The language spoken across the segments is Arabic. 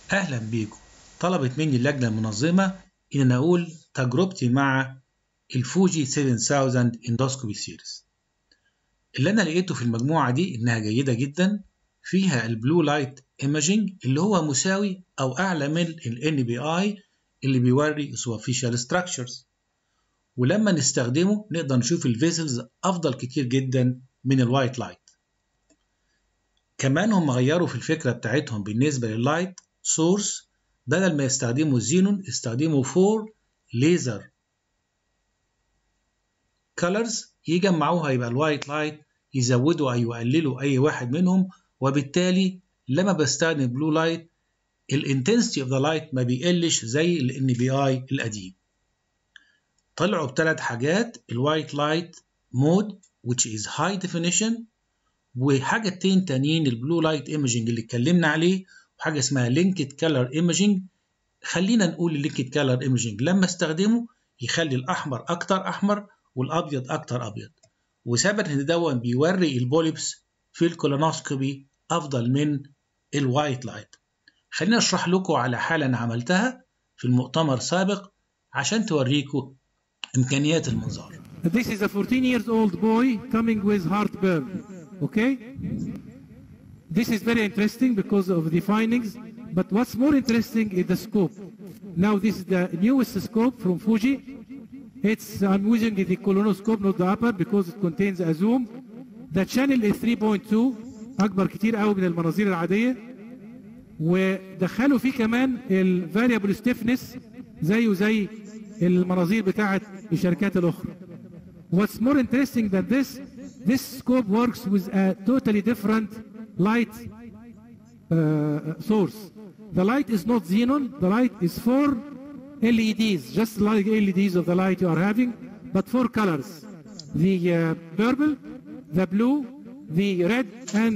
أهلا بيكم. طلبت مني اللجنة المنظمة إن أنا أقول تجربتي مع الفوجي 7000 اندوسكوبي سيريز. اللي أنا لقيته في المجموعة دي إنها جيدة جدا، فيها البلو لايت ايماجينج اللي هو مساوي أو أعلى من ال NBI اللي بيوري superficial structures، ولما نستخدمه نقدر نشوف الفيزلز أفضل كتير جدا من الوايت لايت. كمان هم غيروا في الفكرة بتاعتهم بالنسبة لللايت سورس، بدل ما يستخدموا الزينون استخدموا 4 ليزر كولرز يجمعوها يبقى الوايت لايت، يزودوا أو يقللوا أي واحد منهم، وبالتالي لما بستخدم بلو لايت الانتنسيتي اوف ذا لايت ما بيقلش زي ال NBI القديم. طلعوا بثلاث حاجات: الوايت لايت مود which is high definition، وحاجتين تانيين البلو لايت ايمجينج اللي اتكلمنا عليه، وحاجه اسمها لينكد كلر ايمجينج. خلينا نقول اللينكد كلر ايمجينج لما استخدمه يخلي الاحمر اكتر احمر والابيض اكتر ابيض، وثبت ان ده بيوري البوليبس في الكولونوسكوبي افضل من الوايت لايت. خلينا اشرح لكم على حاله انا عملتها في المؤتمر سابق عشان توريكم امكانيات المنظار. This is a 14-year-old boy coming with heartburn. Okay? This is very interesting because of the findings, but what's more interesting is the scope. Now this is the newest scope from Fuji. I'm using the colonoscope, not the upper, because it contains a zoom. The channel is 3.2 أكبر كتير قوي من المناظير العادية، ودخلوا فيه كمان ال variable stiffness زيه زي المناظير بتاعت الشركات الأخرى. What's more interesting than this scope works with a totally different light source. The light is not xenon, the light is 4 LEDs, just like LEDs of the light you are having, but 4 colors. The purple, the blue, the red, and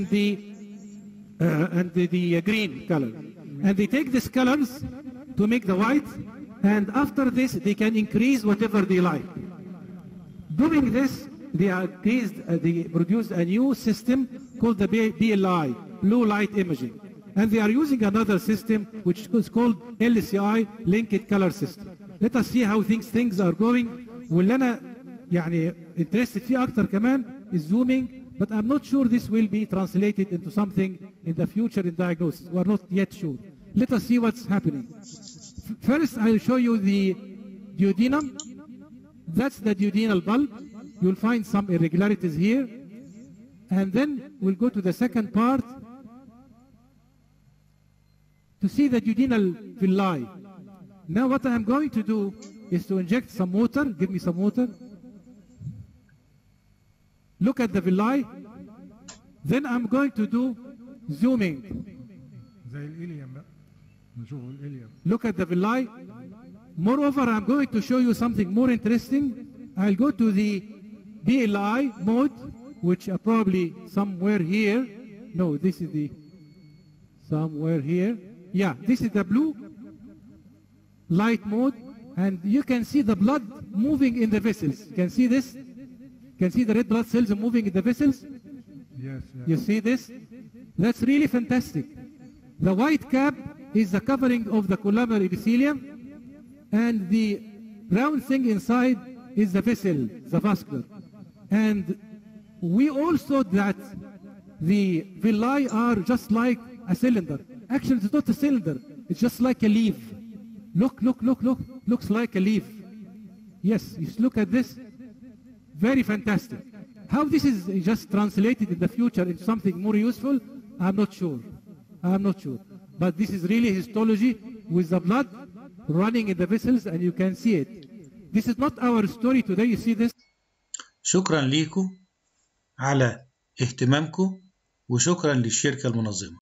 the green color. And they take these colors to make the white, and after this they can increase whatever they like. Doing this, they produced a new system called the BLI, Blue Light Imaging. And they are using another system which is called LCI, Linked Color System. Let us see how things are going. واللي أنا يعني interested فيه أكتر كمان is zooming, but I'm not sure this will be translated into something in the future in diagnosis. We are not yet sure. Let us see what's happening. First, I'll show you the duodenum. That's the duodenal bulb. You'll find some irregularities here. And then we'll go to the second part to see the duodenal villi. Now what I'm going to do is to inject some water. Give me some water. Look at the villi. Then I'm going to do zooming. Look at the villi. Moreover, I'm going to show you something more interesting. I'll go to the BLI mode, which are probably somewhere here. No, this is the somewhere here. Yeah, this is the blue light mode, and you can see the blood moving in the vessels. You can see this? You can see the red blood cells moving in the vessels? Yes. You see this? That's really fantastic. The white cap is the covering of the columnar epithelium, and the round thing inside is the vessel, the vascular. And we also thought that the villi are just like a cylinder. Actually, it's not a cylinder. It's just like a leaf. Look. Looks like a leaf. Yes, you look at this. Very fantastic. How this is just translated in the future into something more useful, I'm not sure. But this is really histology with the blood running in the vessels, and you can see it. This is not our story today. You see this? شكرا ليكم على اهتمامكم، وشكرا للشركة المنظمة.